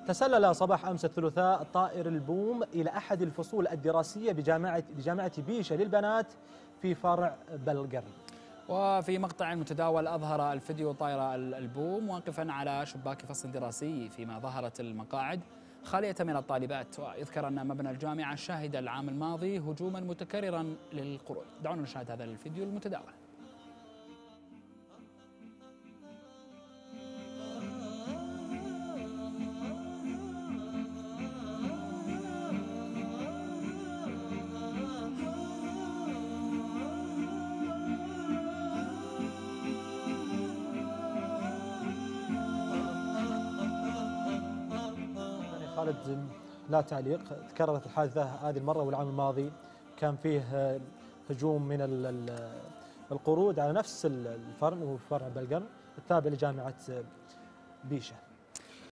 تسلل صباح أمس الثلاثاء طائر البوم إلى أحد الفصول الدراسية بجامعة بيشة للبنات في فرع بلقرن. وفي مقطع متداول أظهر الفيديو طائر البوم واقفا على شباك فصل دراسي، فيما ظهرت المقاعد خالية من الطالبات. ويذكر أن مبنى الجامعة شهد العام الماضي هجوما متكررا للقرود. دعونا نشاهد هذا الفيديو المتداول. خالد لا تعليق. تكررت الحادثة هذه المرة والعام الماضي كان فيه هجوم من القرود على نفس الفرع وفرع بلقرن التابع لجامعة بيشة.